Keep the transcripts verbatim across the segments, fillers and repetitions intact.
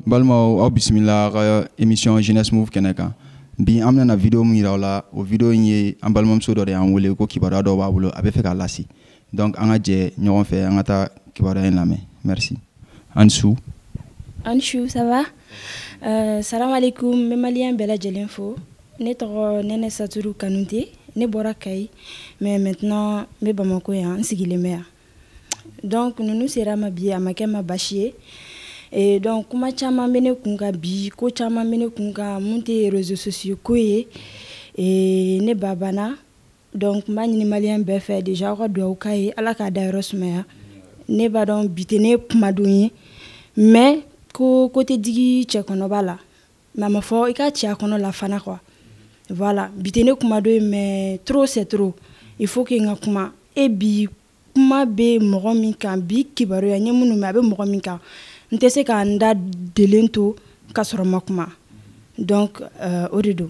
Balma au bismillah émission Jeunesse Move Keneka. Bi amna na vidéo mu yiraw la o vidéo yi am balmam so do yan wole ko kibara do babulo abe fe ka lasi. Donc anga je ñogon fe anga ta kibara en lamé. Merci. Ansou. Ansou, ça va? Euh, salam alaikum, mes maliens bela jelinfo. Ne toro nene Saturu Kanouté, ne bora kai, mais maintenant me bamako ya nsigile mea. Donc nous nous sera ma bien makema bashie. Et donc kuma chama mene kunga bi ko chama mene kunga monter réseaux sociaux koye et ne babana. Donc mani malien be fait déjà ko do kai ala ka dairos mea. Ne ba don bitene kumadunyi. Mais ko côté digi tchekono bala. Mama fo ika tchekono la fana quoi. Voilà, bitene kumado mais trop c'est trop. Il faut que nga kuma e bi kuma be mogo min kan bi kibaru ya nyemunu ma be mogo min kan. Ntese ka nda delento ka soro makuma. Donc euh orido.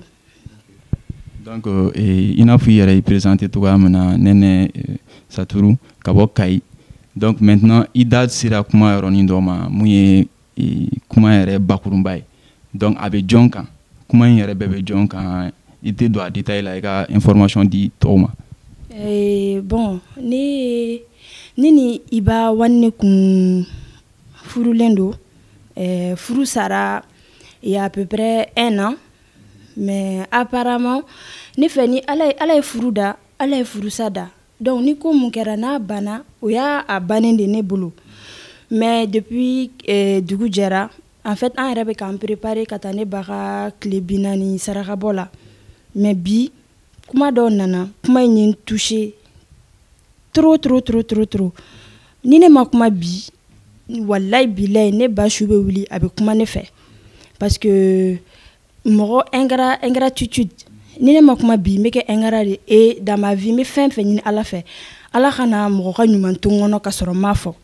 Donc euh, et ina fu yere présenter to amana nene euh, Saturu kabokai. Donc maintenant ida sira kuma roni ndoma muye kuma yere bakurumbai. Donc abe jonka kuma yere bebe jonka ite do détail la ka information di toma. Eh bon ni nini iba wanne kun Furulendo, euh, Furu Sara, il y a à peu près un an. Mais apparemment, ni feni ala ala furuda, ala furusada. Donc ni ko munkerana bana, oya a banen de nebulu. Mais depuis euh, Dugu Jara, en fait, on avait quand préparé katane bara klebinani sarakabola. Mais bi, kuma don nana, kuma yin touché trop trop trop trop trop. Ni ne ma kuma bi. Wallahi bilay ne ba shube wuli avec kuma ne fait parce que moro ingrat ingratitude ni ne ma kuma bi me ke ingrat et dans ma vie me fin fin ni ala fait ala khana moro ka nyuma tongono ka soro mafo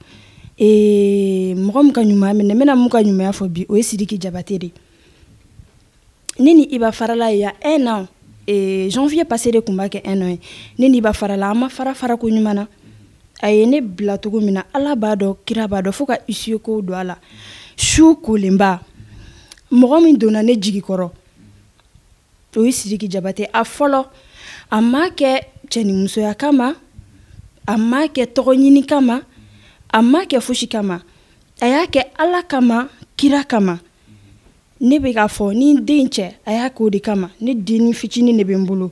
et moro mka nyuma me ne mena mka nyuma fo bi o sidiki jabateri nini iba farala ya un an et janvier passé de combat ke un an nini iba farala ma fara fara ko nyuma na ayene blatogo mina ala bado kira bado foka isio ko do ala shu kolemba mogo min dona ne jigi koro to isiriki jabate a folo amake cheni muso ya kama amake togonyini kama amake fushi kama ayake ala kama kira kama ne be ka fo ni denche ayake odi kama ne dini fichini ne bembulu.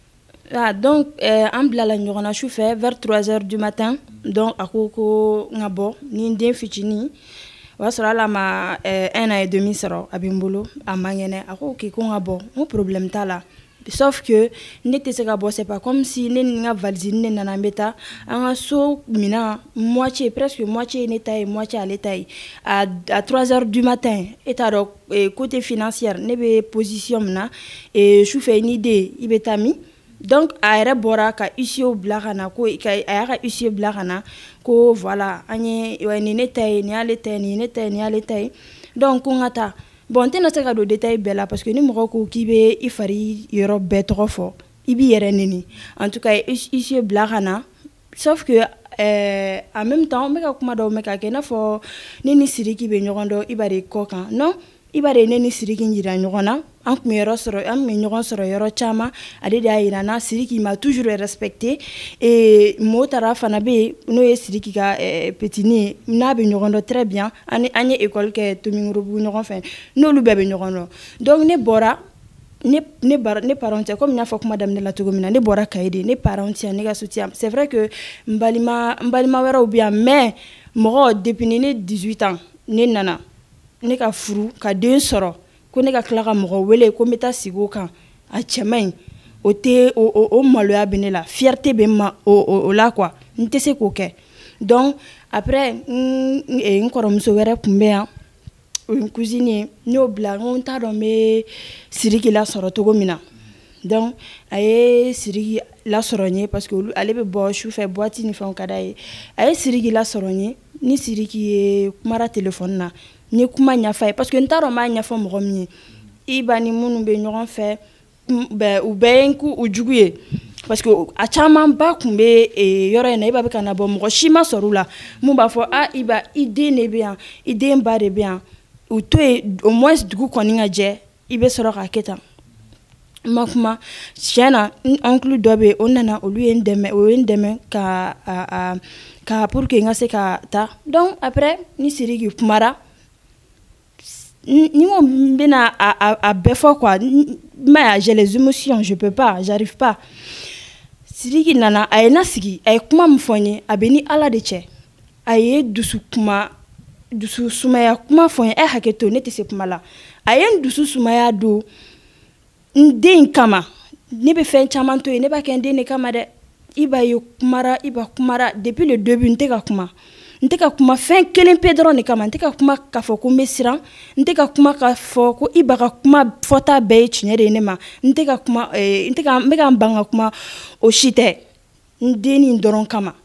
Ah, donc, euh, en blala nyona chou fait vers trois heures du matin. Donc, à koko ngabo, ni ndien fitini. Wa sera la ma euh, un an et demi sera à bimbolo, à mangene. À koko ki ngabo, mon problème ta là. Sauf que, n'était ce gabo, c'est pas comme si n'a valise n'est nana beta. En so mina, moitié, presque moitié n'était moitié à l'état. À, à trois heures du matin, et à côté financier, n'ebe position na, et chou fait une idée, ibetami. Donc ayre bora ka isio blagana ko ka ayra isio blagana ko voilà anye wani netay ni alete ni netay ni alete donc ngata bon tena se ka do détail bela parce que ni moko ko kibe ifari yoro betro fo ibi yere nini en tout cas isio blagana sauf que euh, en même temps me ka kuma do me ka kena fo nini siriki be nyogondo ibare kokan non ibare neni siriki njira nyogona an kun yoro soro an me nyogon soro yoro chama ade da irana siriki m'a toujours respecté et motara fana be no ye siriki ka eh, petini na be nyogondo très bien ani anye école ke to mi ngorobu nyogon fin no lu bebe nyogondo donc ne bora ne ne bar ne parents comme nya fok madame ne la togomina ne bora kaide ne parents ne ga soutien c'est vrai que mbalima mbalima wera ou bien mais mo depuis ne dix-huit ans ne nana ne ka furu ka den soro ko ne ka kla ka mo wele ko meta sigo kan a chemain o te o o, o maloya benela fierté be ma o, o, o la quoi nte se ko ke donc après e nkoro mso were kumbe ya une cousine no bla on ta do me siriki la soro togo mina donc aye siriki la soronye parce que ale be bo chou fait boîte ni fon kadaye aye siriki la soronye ni siriki mara téléphone na ni kuma nyafa parce que ntaro ma nyafa mo mi ibani munu be nyoron fait be ou benku ou juguye parce que a chama ba kumbe e yoro na iba be kana bo mo shima sorula mu ba fo a iba ide ne bien ide mba de bien u to au moins dugu kɔni ka jɛ i bɛ sɔrɔ k'a kɛ tan ma kuma tiɲɛ na n oncle dɔ bɛ yen o nana olu ye n dɛmɛ o ye n dɛmɛ ka a ka pour que n ka se ka taa donc après ni Sidiki kumara ni ko n bɛna a a bɛɛ fɔ quoi mais j'ai les émotions je peux pas j'arrive pas Sidiki nana a ye na sigi a ye kuma min fɔ n ye a bɛ ni Ala de cɛ a ye dusu kuma dusu sumaya kuma fɔ n ye ɛ hakɛ to ne tɛ se kuma la a ye n dusu sumaya don n den kama ne bɛ fɛn caman to yen ne b'a kɛ n den de kama dɛ i b'a ye kumara i b'a kumara depuis le début n tɛ ka kuma n tɛ ka kuma fɛn kelen pe dɔrɔn de kama n tɛ ka kuma k'a fɔ ko n bɛ siran n tɛ ka kuma k'a fɔ ko i b'a ka kuma fɔta bɛɛ ye tiɲɛ de ye ne ma n tɛ ka kuma n tɛ ka n bɛ ka n ban ka kuma o si tɛ n den nin dɔrɔn kama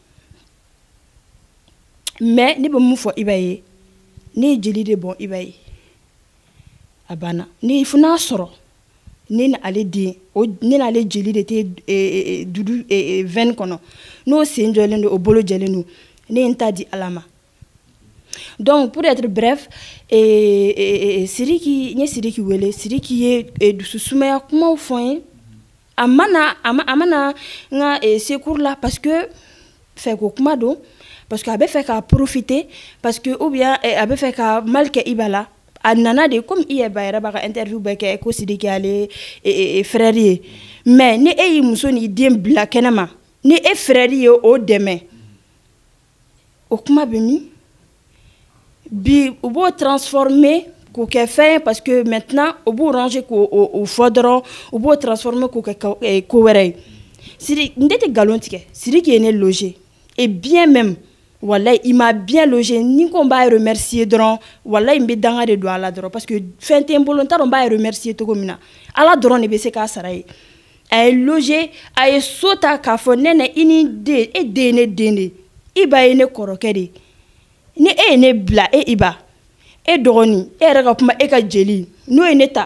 mais ne bɛ mun fɔ i b'a ye ne ye jeli de bɔn i b'a ye a banna ne fo n'a sɔrɔ ne ni ale den o ne n'ale jeli de tɛ dudu veine kɔnɔ n'o sen jɔlen don o bolo jɛlen don ne ye n ta di Ala ma donc pour être bref Sidiki n ye Sidiki wele Sidiki ye dusu sumaya kumaw fɔ n ye a mana a mana n ka secours la parce que fɛko kuma don parce que a bɛ fɛ ka profiter parce que ou bien a bɛ fɛ ka mal kɛ i ba la a nana de comme i yɛrɛ ba yɛrɛ b'a ka interview bɛɛ kɛ ko Sidiki ale frère ye mais ni e y'i muso n'i den bila kɛnɛ ma ni e frère ye o dɛmɛ o kuma bɛ min bi u b'o transformer k'o kɛ fɛn ye parce que maintenant u b'o ranger k'o fɔ dɔrɔn u b'o transformer k'o kɛ ko wɛrɛ ye Sidiki n tɛ nkalon tigɛ Sidiki ye ne loger et bien même wallahi il m'a bien logé ni ko n b'a remercier dɔrɔn wallahi n bɛ danga de don a la dɔrɔn parce que fɛn tɛ n bolo n t'a dɔn n b'a remercier cogo min na Ala dɔrɔn de bɛ se k'a sara ye a ye loger a ye so ta k'a fɔ nɛnɛ i ni den e den ye ne den de i ba ye ne kɔrɔkɛ de ni e ye ne bila e i ba e dɔgɔnin e yɛrɛ ka kuma e ka jeli n'o ye ne ta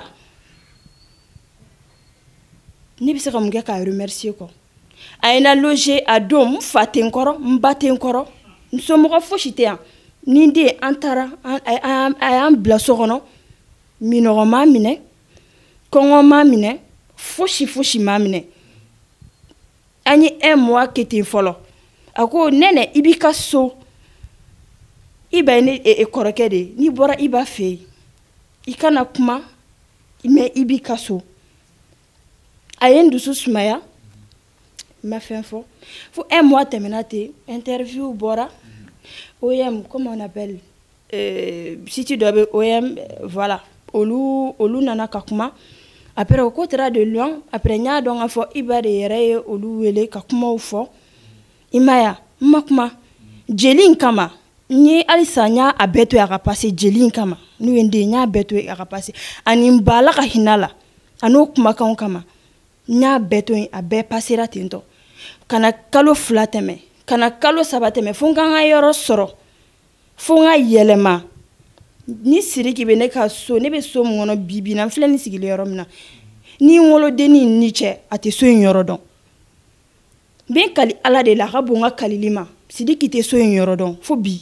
ne bɛ se ka mun kɛ k'a remercier kɔ a ye na loger a don n fa tɛ n kɔrɔ n ba tɛ n kɔrɔ n somɔgɔ fosi tɛ yan ni den an taara a y'an bila so kɔnɔ minɔgɔ m'a minɛ kɔngɔ m'a minɛ fosi fosi m'a minɛ an ye un mois kɛ ten fɔlɔ a ko nɛnɛ i b'i ka so i ba ye ne kɔrɔkɛ de ye n'i bɔra i ba fɛ yen i kana kuma mais i b'i ka so a ye n dusu sumaya n ma fɛn fɔ fo un mois tɛmɛna ten interview bɔra O M comment on appelle euh, site dɔ bɛ O M voilà olu olu nana ka kuma après o ko taara de loin après n y'a dɔn k'a fɔ i ba de yɛrɛ ye olu wele ka kumaw fɔ i ma ye n ma kuma jeli in kama n ye halisa n y'a bɛɛ to yen a ka passer jeli in kama n'o ye n den n y'a bɛɛ to yen a ka passer ani n ba Ala ka hinɛ la a n'o kumakanw kama n y'a bɛɛ to yen a bɛɛ passera ten tɔ kana kalo fila tɛmɛ kana kalo saba tɛmɛ fo n ka n ka yɔrɔ sɔrɔ fo n ka yɛlɛma ni Sidiki bɛ ne ka so ne bɛ so min kɔnɔ bi bi na n filɛ nin sigilen yɔrɔ min na ni n wolodenni ni cɛ a tɛ so in yɔrɔ dɔn n bɛ n kali Ala de la a ka bon n ka kalili ma Sidiki tɛ so in yɔrɔ dɔn fo bi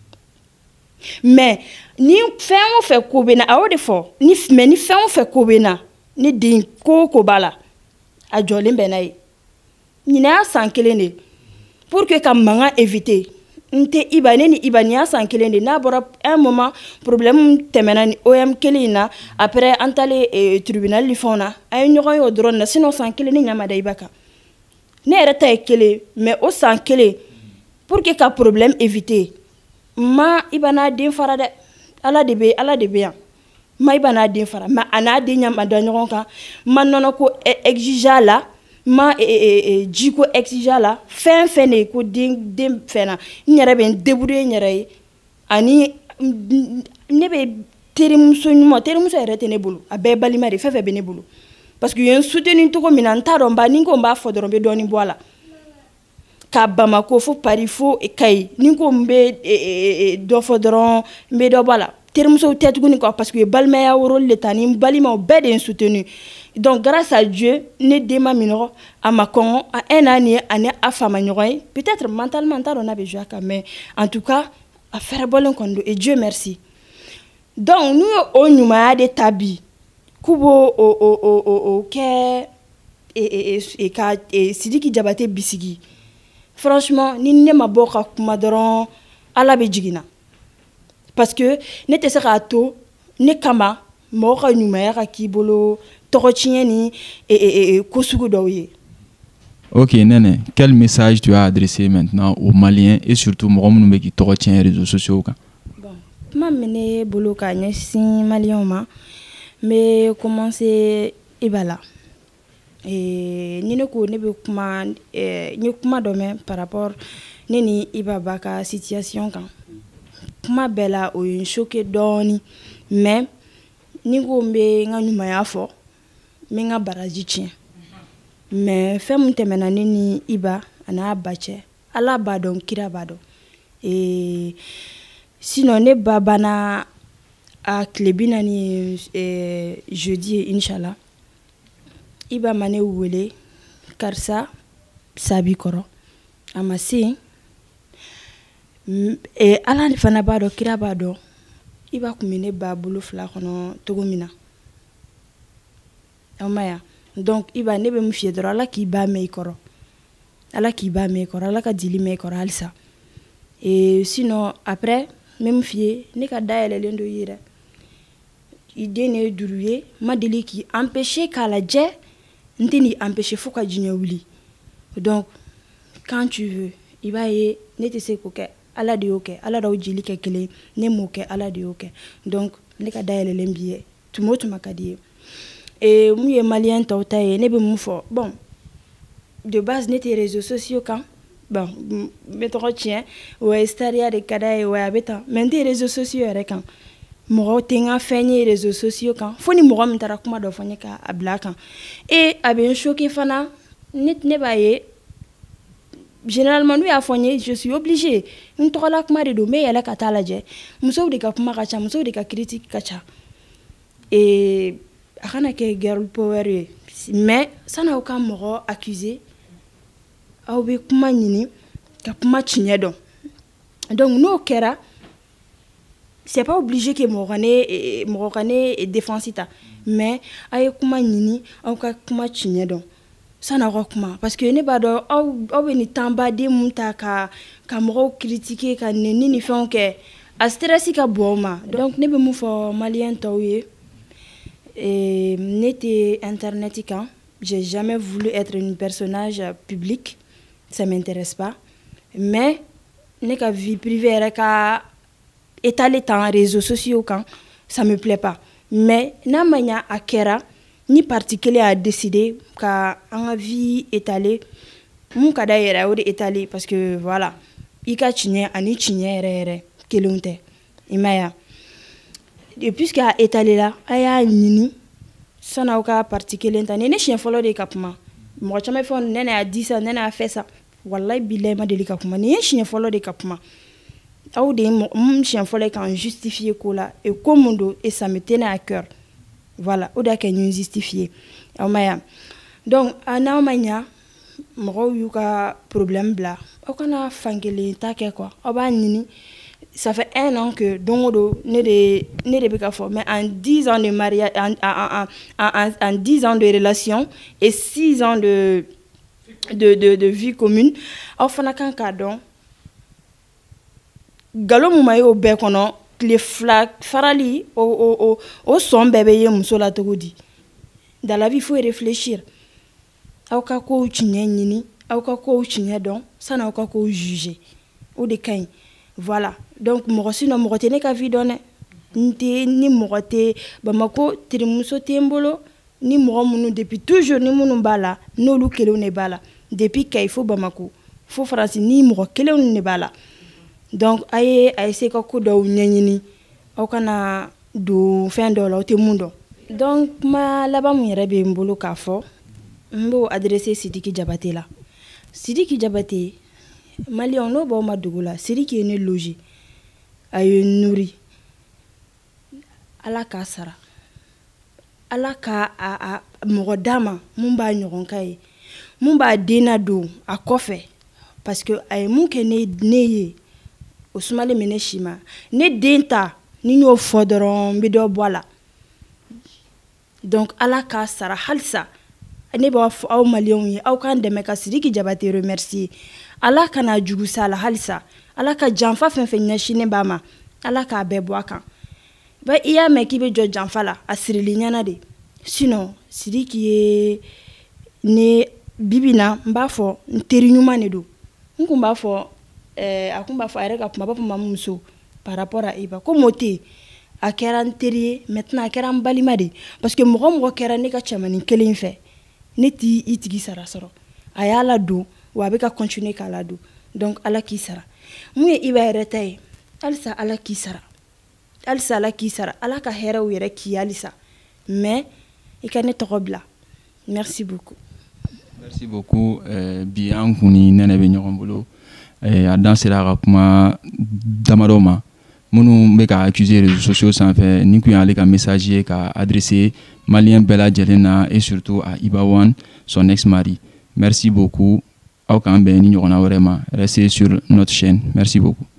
mais ni fɛn o fɛn ko bɛ na a y'o de fɔ ni mais ni fɛn o fɛn ko bɛ na ne den ko o ko b'a la a jɔlen bɛ n'a ye ɲinɛ y'a san kelen de pour que ka mankan éviter n tɛ Iba ne ni Iba nin y'a san kelen de n'a bɔra un moment problème tɛmɛna ni O M kelen in na après an taalen tribunal ni fɛnw na an ye ɲɔgɔn ye o dɔrɔn na sinon san kelen ne ɲɛ ma da Iba kan ne yɛrɛ ta ye kelen mais o san kelen pour que ka problème éviter ma Iba n'a den fara dɛ Ala de bɛ Ala de bɛ yan ma Iba n'a den fara mais a n'a den ɲɛ ma da ɲɔgɔn kan ma nɔnɔ ko exiger la ma ji ko exiger la fɛn fɛn de ko den den fɛn na n yɛrɛ bɛ n débrouiller n yɛrɛ ye ani ne bɛ terimuso ɲuman terimuso yɛrɛ tɛ ne bolo a bɛɛ balima de fɛn fɛn bɛ ne bolo parce que u ye n soutenir cogo min na n t'a dɔn ba ni n ko n b'a fɔ dɔrɔn n bɛ dɔɔnin bɔ a la ka Bamako fo Paris fo Kayi ni n ko n bɛ dɔ fɔ dɔrɔn n bɛ dɔ bɔ a la terimusow tɛ tuguni quoi parce que balimaya rôle de ta ni n balimaw bɛɛ de ye n soutenir donc grâce à Dieu ne den ma minɔgɔ a ma kɔngɔ a un an ye ani a fa ma ɲɔgɔn ye peut-être mentalement n t'a dɔn n'a bɛ jouer a kan mais en tout cas a fɛrɛbɔlen kɔni don et Dieu merci donc nous o ɲumanya de tabi kubo o o o o o kɛ e e e ka Sidiki Diabaté bisigi franchement ni ne ma bɔ ka kuma dɔrɔn Ala bɛ jigina parce que ne tɛ se k'a to ne kama mɔgɔ ka ɲumanya ka k'i bolo tɔgɔ tiɲɛ ni e e ko sugu dɔw ye. Ok, Nene, quel message tu as adressé maintenant aux Maliens et surtout aux gens qui sont sur les réseaux sociaux? Bon, kuma mene bolo ka ɲɛsin Maliens ma, mais commencer Ibala. Et ni ne ko ne be kuma eh, ni kuma dɔ mɛn par rapport ne ni Iba ba ka situation kan. Kuma bɛɛ la o ye n choqué dɔɔni, mais ni ko n bɛ n ka ɲumanya fɔ n bɛ n ka baraji tiɲɛ. Mais fɛn mun tɛmɛna ne ni Iba a n'a ba cɛ Ala b'a dɔn kira b'a dɔn. Et sinon ne ba banna a tile bi naani ye jeudi ye inchallah. Iba ma ne wele karisa sabi kɔrɔ a ma se yen. Et Ala fana b'a dɔn kira b'a dɔn Iba kun bɛ ne ba bolo fila kɔnɔ cogo min na. Aw ma ya donc Iba ne bɛ mun f'i ye dɔrɔn Ala k'i ba mɛn i kɔrɔ. Ala k'i ba mɛn i kɔrɔ, Ala ka dili mɛn i kɔrɔ halisa. Et sinon après n bɛ mun f'i ye ne ka dayɛlɛlen dɔ i ye dɛ. I den ne ye duuru ye ma deli k'i empêcher k'a lajɛ n tɛ n'i empêcher fo ka diɲɛ wuli. Donc quand tu veux i b'a ye ne tɛ se k'o kɛ Ala de y'o kɛ Ala d'aw jeli kɛ kelen ne m'o kɛ Ala de y'o kɛ donc ne ka dayɛlɛlen b'i ye tuma o tuma ka di ye. Et mun ye Malien tɔw ta ye ne bɛ mun fɔ bon de base ne tɛ réseaux sociaux kan bon n bɛ tɔgɔ tiɲɛ wa stariya de ka d'a ye wa a bɛ tan mais n tɛ réseaux sociaux yɛrɛ kan. Mɔgɔw tɛ n ka fɛn ye réseaux sociaux kan fo ni mɔgɔ min taara kuma dɔ fɔ n ye k'a bila a kan. Et a bɛ n choqué fana ne ne b'a ye généralement n'u y'a fɔ n ye je suis obligée n tɔgɔla kuma de don n bɛ yɛlɛ ka taa lajɛ musow de ka kuma ka ca musow de ka critique ka ca. Et a kana kɛ girl power ye mais san'aw ka mɔgɔ accuser aw bɛ kuma ɲini ka kuma tiɲɛ dɔn. Donc n'o kɛra c'est pas obligé que mɔgɔ ka ne mɔgɔ ka ne défense ta mais a ye kuma ɲini aw ka kuma tiɲɛ dɔn san'aw ka kuma parce que ne b'a dɔn aw aw bɛ nin temps baden mun ta ka ka mɔgɔw critiquer ka nɛni ni fɛnw kɛ a stress ka bon aw ma. Donc ne bɛ mun fɔ Malien tɔw ye ne tɛ internet kan j'ai jamais voulu être une personnage public ça m'intéresse pas mais ne ka vie privée yɛrɛ ka étaler tan réseaux sociaux kan ça me plaît pas mais n'a ma ɲa a kɛra ni parti kelen a décidé ka an ka vie étaler mun ka d'a yɛrɛ o de étaler parce que voilà i ka tiɲɛ ani tiɲɛ yɛrɛ yɛrɛ kelenw tɛ i ma ya. Et puisque a étalé la a y'a ɲini san'aw ka parti kelen ta ni ne siɲɛ fɔlɔ de ka kuma mɔgɔ caman fɔ Nene a dit ça Nene a fait ça wallahi billahi ma deli ka kuma ni ye siɲɛ fɔlɔ de ka kuma. Aw de mun siɲɛ fɔlɔ k'an justifier ko la et ko mun don et ça me tenait à cœur voilà o de y'a kɛ n justifier aw ma ya. Donc a n'aw ma ɲa mɔgɔw y'u ka problème bila aw kana fankelen ta kɛ quoi aw b'a ɲini. Ça fait un an que don do ne de ne de bɛ ka fɔ mais en dix ans de mariage en en en en dix ans de relation et six ans de de de de vie commune aw fana kan k'a dɔn galon mun ma ye o bɛɛ kɔnɔ tile fila farali o o o o sɔn bɛɛ bɛ ye muso la cogo di. Dans la vie il faut réfléchir aw ka kow tiɲɛ ɲini aw ka kow tiɲɛ dɔn san'aw ka kow juger o de ka ɲi voilà. Donc mɔgɔ sinon mɔgɔ tɛ ne ka vie dɔn dɛ n tɛ ni mɔgɔ tɛ Bamako terimuso tɛ n bolo ni mɔgɔ minnu depuis toujours ni minnu b'a la n'olu kelenw de b'a la depuis Kayi fo Bamako fo Faransi ni mɔgɔ kelenw de b'a la. Donc a ye a essayer ka ko dɔw ɲɛɲini aw kana don fɛn dɔw la aw tɛ mun dɔn. Donc kuma laban mun yɛrɛ bɛ n bolo k'a fɔ n b'o adresser Sidiki Diabaté la. Sidiki Diabaté Malien n'o b'aw ma dugu la Sidiki ye ne loger a ye n nourri Ala k'a sara Ala ka a a mɔgɔ d'a ma mun b'a ɲɔgɔn ka ye mun b'a den nadon a kɔfɛ parce que a ye mun kɛ ne ne ye o sumalen bɛ ne si ma ne den ta ni y'o fɔ dɔrɔn n bɛ dɔ bɔ a la donc ala k'a sara halisa ne b'a fɔ aw maliyɛnw ye aw k'an dɛmɛ ka Sidiki Jabate remercier ala kana jugu sa la halisa ala ka janfa fɛn fɛn ɲɛsinnen b'a ma ala k'a bɛɛ bɔ a kan ba i y'a mɛn k'i bɛ jɔ janfa la a sirili ɲɛna de sinon Sidiki ye ne bibi na n b'a fɔ n teri ɲuman de don n kun b'a fɔ ɛɛ a kun b'a fɔ a yɛrɛ ka kuma b'a fɔ mamuso par rapport à Iba ko mo tɛ a kɛra n teri ye maintenant a kɛra n balima de parce que mɔgɔ mɔgɔ kɛra ne ka cɛmanin kelen fɛ ne t'i i tigi sara sɔrɔ a y'a la don wa a bɛ ka continuer k'a la don donc ala k'i sara mun ye Iba yɛrɛ ta ye halisa ala k'i sara halisa ala k'i sara ala ka hɛrɛw yɛrɛ k'i ye halisa mais i ka ne tɔgɔ bila merci beaucoup. Merci beaucoup. Euh, bi an kun ni nɛnɛ bɛ ɲɔgɔn bolo euh, a dan sera ka kuma damadɔ ma minnu bɛ ka accuser réseaux sociaux sanfɛ ni kun y'ale ka message ye ka adresser malien bɛɛ lajɛlen na et surtout à Iba One son ex-mari. Merci beaucoup. Aw k'an bɛn ni ɲɔgɔnna wɛrɛ ma. Restez sur notre chaîne. Merci beaucoup.